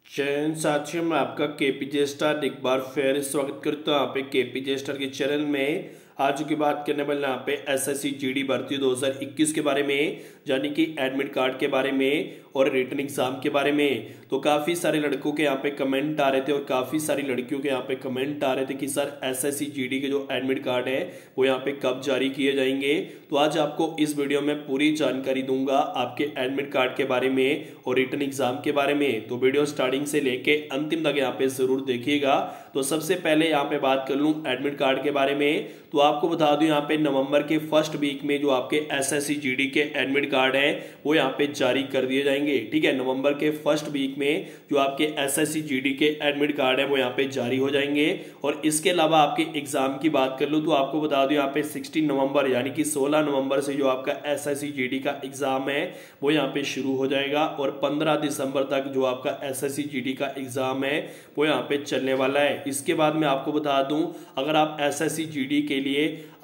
चैन साथियों में आपका केपीजे स्टार एक बार फिर स्वागत करता हूँ। यहाँ पे केपीजे स्टार के चैनल में आज की बात करने वाले यहाँ पे एसएससी जीडी भर्ती 2021 के बारे में, यानी कि एडमिट कार्ड के बारे में और रिटन एग्जाम के बारे में। तो काफी सारे लड़कों के यहाँ पे कमेंट आ रहे थे और काफी सारी लड़कियों के यहाँ पे कमेंट आ रहे थे कि सर एसएससी जीडी के जो एडमिट कार्ड है वो यहाँ पे कब जारी किए जाएंगे। तो आज आपको इस वीडियो में पूरी जानकारी दूंगा आपके एडमिट कार्ड के बारे में और रिटन एग्जाम के बारे में। तो वीडियो स्टार्टिंग से लेके अंतिम तक यहाँ पे जरूर देखिएगा। तो सबसे पहले यहाँ पे बात कर लूं एडमिट कार्ड के बारे में, तो आपको बता दूं यहाँ पे नवंबर के फर्स्ट वीक में जो आपके एसएससी जीडी के एडमिट कार्ड हैं वो यहाँ पे जारी कर दिए जाएंगे। ठीक है, नवंबर के फर्स्ट वीक में जो आपके एसएससी जीडी के एडमिट कार्ड है वो यहाँ पे जारी हो जाएंगे। और इसके अलावा आपके एग्जाम की बात कर लूं तो आपको बता दूं यहाँ पे 16 नवंबर यानी कि 16 नवंबर से जो आपका एसएससी जीडी का एग्जाम है वो यहाँ पे शुरू हो जाएगा और 15 दिसंबर तक जो आपका एसएससी जीडी का एग्जाम है वो यहाँ पे चलने वाला है। इसके बाद मैं आपको बता दूं अगर आप एसएससी जीडी के लिए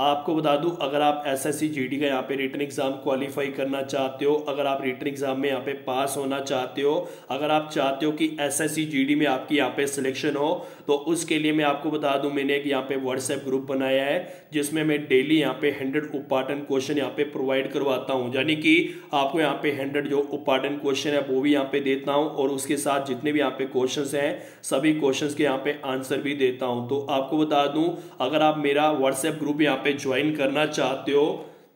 अगर आप एसएससी जीडी का यहाँ पे रिटन एग्जाम क्वालिफाई करना चाहते हो, अगर आप रिटन एग्जाम में यहाँ पे पास होना चाहते हो, अगर आप चाहते हो कि एसएससी जीडी में आपकी यहाँ पे सिलेक्शन हो, तो उसके लिए मैं आपको बता दूं मैंने एक यहाँ पे व्हाट्सएप ग्रुप बनाया है जिसमें मैं डेली यहाँ पे 100 इंपॉर्टेंट क्वेश्चन यहाँ पे प्रोवाइड करवाता हूँ। यानी कि आपको यहाँ पे 100 जो इंपॉर्टेंट क्वेश्चन है वो भी यहाँ पे देता हूँ और उसके साथ जितने भी यहाँ पे क्वेश्चंस हैं सभी क्वेश्चंस के यहाँ पे आंसर भी देता हूँ। तो आपको बता दूं अगर आप मेरा व्हाट्सएप ग्रुप यहाँ पे ज्वाइन करना चाहते हो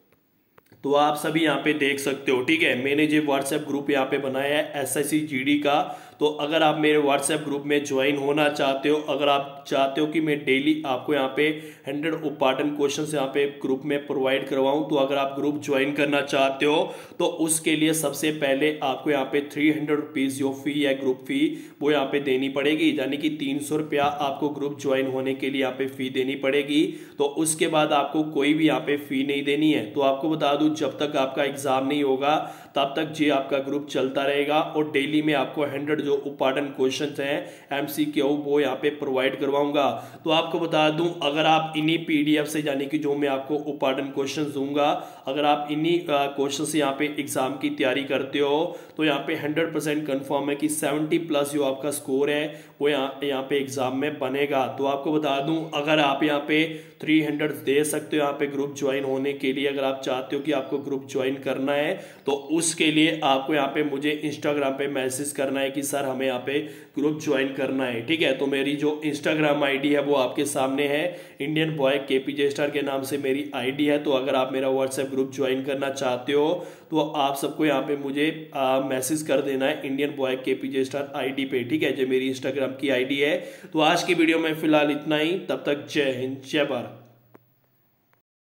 तो आप सभी यहाँ पे देख सकते हो। ठीक है, मैंने जो व्हाट्सएप ग्रुप यहाँ पे बनाया है एसएससी जीडी का, तो अगर आप मेरे व्हाट्सएप ग्रुप में ज्वाइन होना चाहते हो, अगर आप चाहते हो कि मैं डेली आपको यहाँ पे 100 इंपॉर्टेंट क्वेश्चंस यहाँ पे ग्रुप में प्रोवाइड करवाऊं, तो अगर आप ग्रुप ज्वाइन करना चाहते हो तो उसके लिए सबसे पहले आपको यहाँ पे 300 रुपीज जो फी है ग्रुप फी वो यहाँ पे देनी पड़ेगी। यानी कि 300 रुपया आपको ग्रुप ज्वाइन होने के लिए यहाँ पे फी देनी पड़ेगी। तो उसके बाद आपको कोई भी यहाँ पे फी नहीं देनी है। तो आपको बता दूं जब तक आपका एग्जाम नहीं होगा तब तक जी आपका ग्रुप चलता रहेगा और डेली में आपको 100 जो इंपॉर्टेंट क्वेश्चंस हैं एमसीक्यू वो यहाँ पे प्रोवाइड करवाऊंगा। तो आपको बता दूं अगर आप इन्हीं पीडीएफ से, यानी कि जो मैं आपको इंपॉर्टेंट क्वेश्चंस दूंगा, अगर आप इन्हीं क्वेश्चन से यहाँ पे एग्जाम की तैयारी करते हो तो यहाँ पे 100% कंफर्म है कि 70 प्लस जो आपका स्कोर है वो यहाँ पे एग्जाम में बनेगा। तो आपको बता दूं अगर आप यहाँ पे 300 दे सकते हो यहाँ पे ग्रुप ज्वाइन होने के लिए, अगर आप चाहते हो कि आपको ग्रुप ज्वाइन करना है तो उसके लिए आपको यहाँ पे मुझे इंस्टाग्राम पे मैसेज करना है कि सर हमें यहाँ पे ग्रुप ज्वाइन करना है। ठीक है, तो मेरी जो इंस्टाग्राम आईडी है वो आपके सामने है, इंडियन बॉय केपीजे स्टार के नाम से मेरी आईडी है। तो अगर आप मेरा व्हाट्सएप ग्रुप ज्वाइन करना चाहते हो तो आप सबको यहाँ पे मुझे मैसेज कर देना है Indian boy KPJ star ID पे। ठीक है, जो मेरी इंस्टाग्राम की आईडी है। तो आज की वीडियो में फिलहाल इतना ही, तब तक जय हिंद जय भारत।